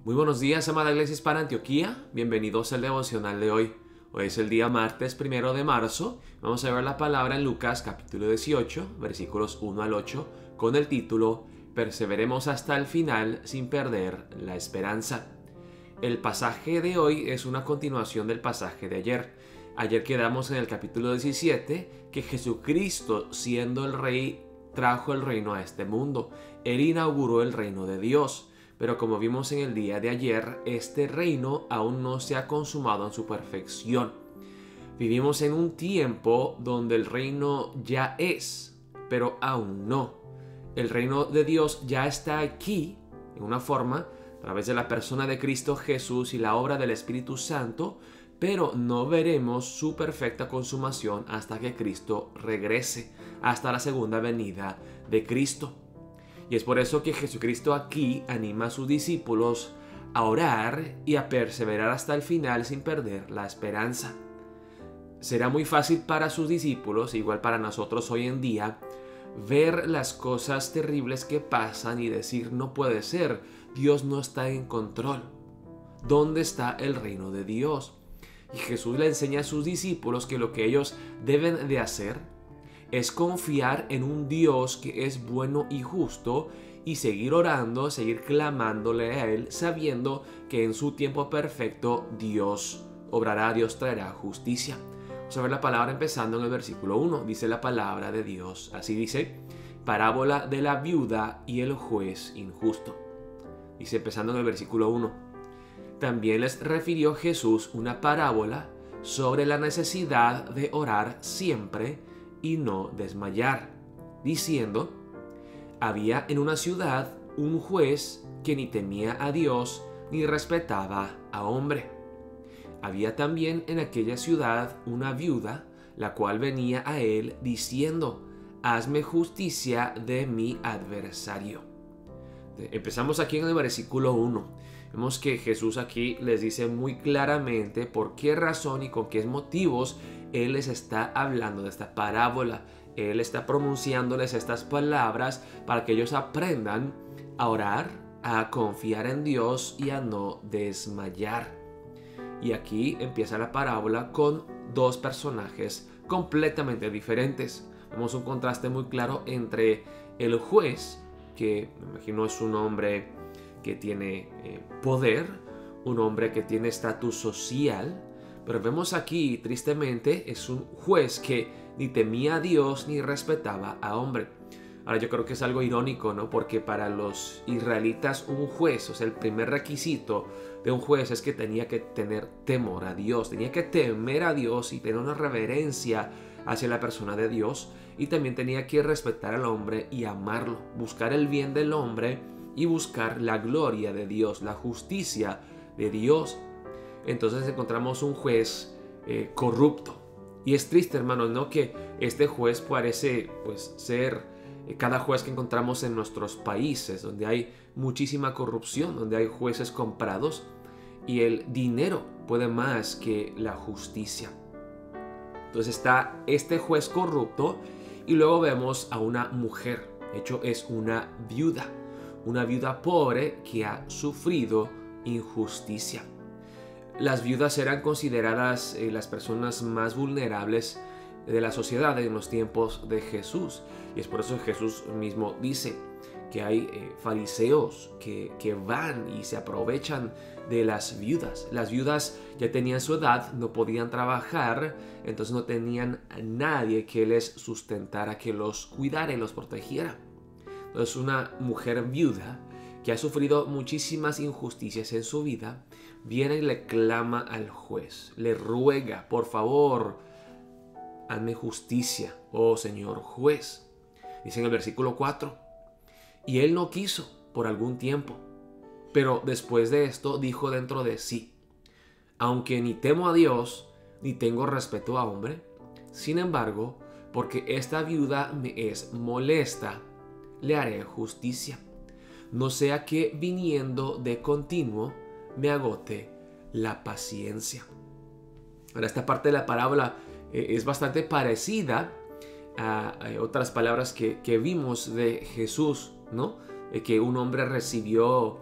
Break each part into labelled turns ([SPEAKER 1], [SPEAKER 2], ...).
[SPEAKER 1] Muy buenos días, amada Iglesia Hispana Antioquía. Bienvenidos al devocional de hoy. Hoy es el día martes 1 de marzo. Vamos a ver la palabra en Lucas capítulo 18, versículos 1 al 8, con el título Perseveremos hasta el final sin perder la esperanza. El pasaje de hoy es una continuación del pasaje de ayer. Ayer quedamos en el capítulo 17, que Jesucristo, siendo el Rey, trajo el reino a este mundo. Él inauguró el reino de Dios. Pero como vimos en el día de ayer, este reino aún no se ha consumado en su perfección. Vivimos en un tiempo donde el reino ya es, pero aún no. El reino de Dios ya está aquí, en una forma, a través de la persona de Cristo Jesús y la obra del Espíritu Santo, pero no veremos su perfecta consumación hasta que Cristo regrese, hasta la segunda venida de Cristo. Y es por eso que Jesucristo aquí anima a sus discípulos a orar y a perseverar hasta el final sin perder la esperanza. Será muy fácil para sus discípulos, igual para nosotros hoy en día, ver las cosas terribles que pasan y decir: no puede ser, Dios no está en control. ¿Dónde está el reino de Dios? Y Jesús le enseña a sus discípulos que lo que ellos deben de hacer es confiar en un Dios que es bueno y justo y seguir orando, seguir clamándole a Él, sabiendo que en su tiempo perfecto Dios obrará, Dios traerá justicia. Vamos a ver la palabra empezando en el versículo 1. Dice la palabra de Dios, así dice: parábola de la viuda y el juez injusto. Dice empezando en el versículo 1. También les refirió Jesús una parábola sobre la necesidad de orar siempre y no desmayar, diciendo: había en una ciudad un juez que ni temía a Dios ni respetaba a hombre. Había también en aquella ciudad una viuda, la cual venía a él diciendo: hazme justicia de mi adversario. Empezamos aquí en el versículo 1. Vemos que Jesús aquí les dice muy claramente por qué razón y con qué motivos Él les está hablando de esta parábola. Él está pronunciándoles estas palabras para que ellos aprendan a orar, a confiar en Dios y a no desmayar. Y aquí empieza la parábola con dos personajes completamente diferentes. Vemos un contraste muy claro entre el juez, que me imagino es un hombre que tiene poder, un hombre que tiene estatus social, pero vemos aquí, tristemente, es un juez que ni temía a Dios ni respetaba a hombre. Ahora yo creo que es algo irónico, ¿no? Porque para los israelitas un juez, o sea, el primer requisito de un juez es que tenía que tener temor a Dios, tenía que temer a Dios y tener una reverencia hacia la persona de Dios, y también tenía que respetar al hombre y amarlo, buscar el bien del hombre y buscar la gloria de Dios, la justicia de Dios. Entonces encontramos un juez corrupto. Y es triste, hermanos, ¿no? Que este juez parece ser cada juez que encontramos en nuestros países, donde hay muchísima corrupción, donde hay jueces comprados y el dinero puede más que la justicia. Entonces está este juez corrupto y luego vemos a una mujer. De hecho, es una viuda pobre que ha sufrido injusticia. Las viudas eran consideradas las personas más vulnerables de la sociedad en los tiempos de Jesús. Y es por eso que Jesús mismo dice que hay fariseos que van y se aprovechan de las viudas. Las viudas ya tenían su edad, no podían trabajar, entonces no tenían a nadie que les sustentara, que los cuidara y los protegiera. Entonces una mujer viuda que ha sufrido muchísimas injusticias en su vida viene y le clama al juez, le ruega: por favor, hazme justicia, oh señor juez. Dice en el versículo 4, y él no quiso por algún tiempo, pero después de esto dijo dentro de sí: aunque ni temo a Dios ni tengo respeto a hombre, sin embargo, porque esta viuda me es molesta, le haré justicia, no sea que viniendo de continuo me agote la paciencia. Ahora, esta parte de la parábola es bastante parecida a otras palabras que vimos de Jesús, ¿no? Que un hombre recibió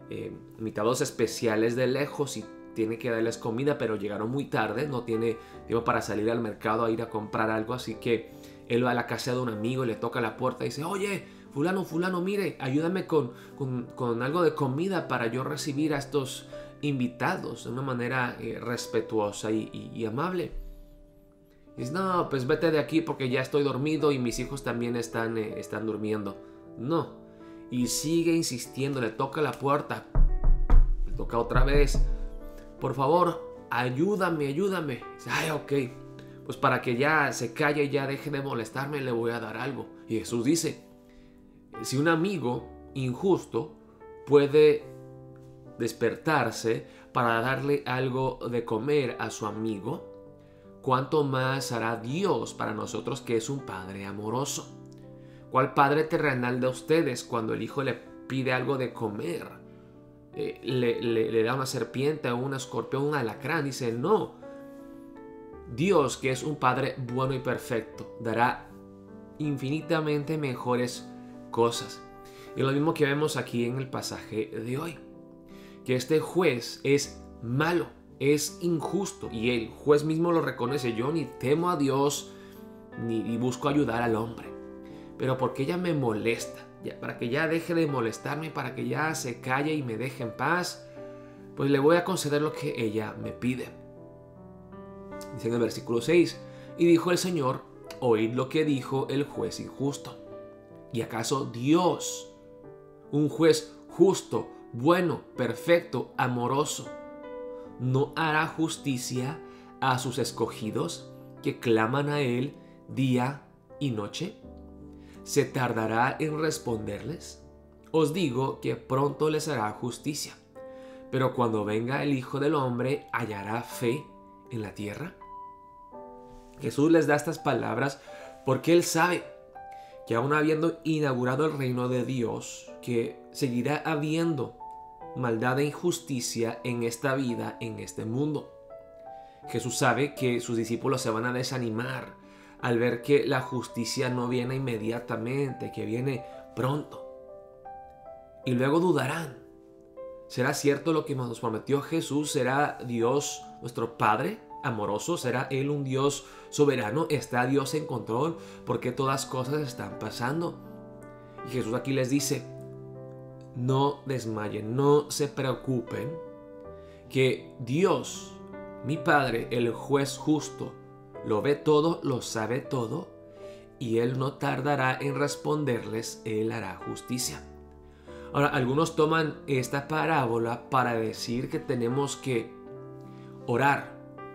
[SPEAKER 1] invitados especiales de lejos y tiene que darles comida, pero llegaron muy tarde, no tiene tiempo para salir al mercado a ir a comprar algo, así que él va a la casa de un amigo y le toca la puerta y dice: oye, fulano, mire, ayúdame con algo de comida para yo recibir a estos invitados de una manera respetuosa y amable. Y dice: no, pues vete de aquí porque ya estoy dormido y mis hijos también están durmiendo. No. Y sigue insistiendo, le toca la puerta, le toca otra vez: por favor, ayúdame. Dice: ay, ok, pues para que ya se calle y ya deje de molestarme, le voy a dar algo. Y Jesús dice: si un amigo injusto puede despertarse para darle algo de comer a su amigo, ¿cuánto más hará Dios para nosotros, que es un Padre amoroso? ¿Cuál padre terrenal de ustedes, cuando el hijo le pide algo de comer, le da una serpiente o un escorpión, un alacrán? Dice: no. Dios, que es un Padre bueno y perfecto, dará infinitamente mejores cosas. Y lo mismo que vemos aquí en el pasaje de hoy, que este juez es malo, es injusto, y el juez mismo lo reconoce: yo ni temo a Dios ni busco ayudar al hombre, pero porque ella me molesta, para que ya deje de molestarme, para que ya se calle y me deje en paz, pues le voy a conceder lo que ella me pide. Dice en el versículo 6: y dijo el Señor: oíd lo que dijo el juez injusto. ¿Y acaso Dios, un juez justo, bueno, perfecto, amoroso, no hará justicia a sus escogidos que claman a Él día y noche? ¿Se tardará en responderles? Os digo que pronto les hará justicia. Pero cuando venga el Hijo del Hombre, ¿hallará fe en la tierra? Jesús les da estas palabras porque Él sabe que, aún habiendo inaugurado el reino de Dios, que seguirá habiendo maldad e injusticia en esta vida, en este mundo. Jesús sabe que sus discípulos se van a desanimar al ver que la justicia no viene inmediatamente, que viene pronto. Y luego dudarán. ¿Será cierto lo que nos prometió Jesús? ¿Será Dios nuestro Padre amoroso? ¿Será Él un Dios soberano? ¿Está Dios en control? ¿Por qué todas cosas están pasando? Y Jesús aquí les dice: no desmayen, no se preocupen, que Dios, mi Padre, el juez justo, lo ve todo, lo sabe todo, y Él no tardará en responderles, Él hará justicia. Ahora, algunos toman esta parábola para decir que tenemos que orar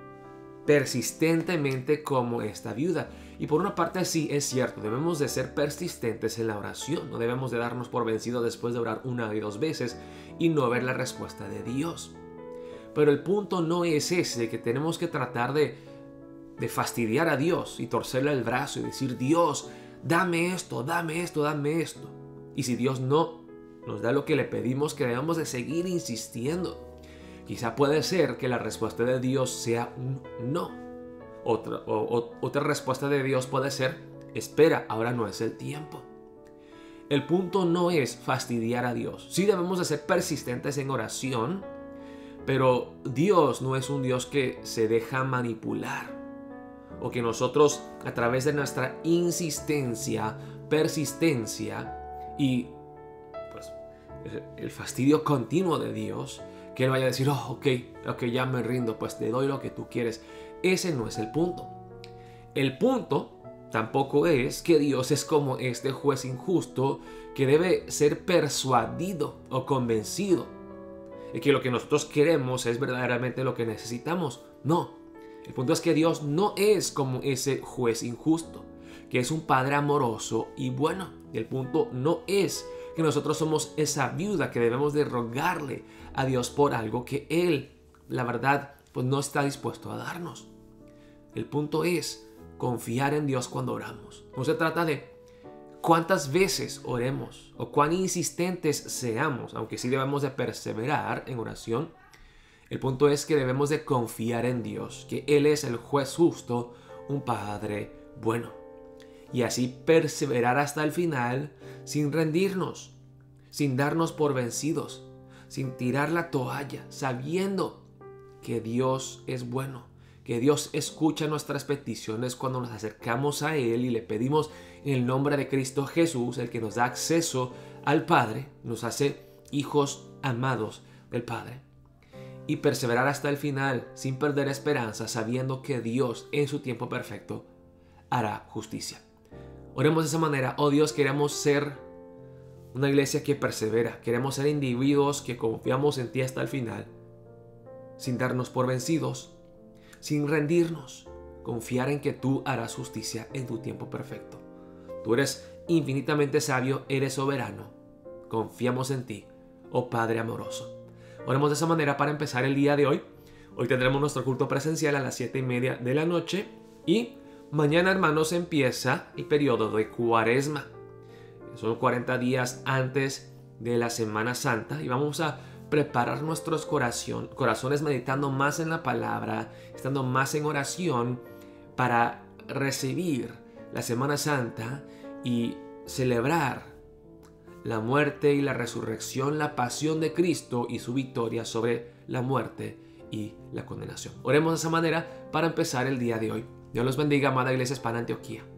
[SPEAKER 1] persistentemente como esta viuda. Y por una parte sí, es cierto, debemos de ser persistentes en la oración. No debemos de darnos por vencidos después de orar una y dos veces y no ver la respuesta de Dios. Pero el punto no es ese, que tenemos que tratar de fastidiar a Dios y torcerle el brazo y decir: Dios, dame esto. Y si Dios no nos da lo que le pedimos, que debemos de seguir insistiendo. Quizá puede ser que la respuesta de Dios sea un no. Otra respuesta de Dios puede ser: espera, ahora no es el tiempo. El punto no es fastidiar a Dios. Sí debemos de ser persistentes en oración, pero Dios no es un Dios que se deja manipular, o que nosotros, a través de nuestra insistencia, persistencia y pues el fastidio continuo de Dios, que Él vaya a decir: ok, ya me rindo, pues te doy lo que tú quieres. Ese no es el punto. El punto tampoco es que Dios es como este juez injusto que debe ser persuadido o convencido de que lo que nosotros queremos es verdaderamente lo que necesitamos. No, el punto es que Dios no es como ese juez injusto, que es un Padre amoroso y bueno. Y el punto no es que nosotros somos esa viuda que debemos de rogarle a Dios por algo que Él, la verdad, pues no está dispuesto a darnos. El punto es confiar en Dios cuando oramos. No se trata de cuántas veces oremos o cuán insistentes seamos, aunque sí debemos de perseverar en oración. El punto es que debemos de confiar en Dios, que Él es el juez justo, un Padre bueno. Y así perseverar hasta el final sin rendirnos, sin darnos por vencidos, sin tirar la toalla, sabiendo que Dios es bueno, que Dios escucha nuestras peticiones cuando nos acercamos a Él y le pedimos en el nombre de Cristo Jesús, el que nos da acceso al Padre, nos hace hijos amados del Padre. Y perseverar hasta el final sin perder esperanza, sabiendo que Dios en su tiempo perfecto hará justicia. Oremos de esa manera. Oh Dios, queremos ser una iglesia que persevera. Queremos ser individuos que confiamos en ti hasta el final, sin darnos por vencidos, sin rendirnos. Confiar en que tú harás justicia en tu tiempo perfecto. Tú eres infinitamente sabio, eres soberano. Confiamos en ti, oh Padre amoroso. Oremos de esa manera para empezar el día de hoy. Hoy tendremos nuestro culto presencial a las 7:30 de la noche. Y mañana, hermanos, empieza el periodo de Cuaresma. Son 40 días antes de la Semana Santa. Y vamos a preparar nuestros corazones meditando más en la palabra, estando más en oración para recibir la Semana Santa y celebrar la muerte y la resurrección, la pasión de Cristo y su victoria sobre la muerte y la condenación. Oremos de esa manera para empezar el día de hoy. Dios los bendiga, amada Iglesia Hispana Antioquía.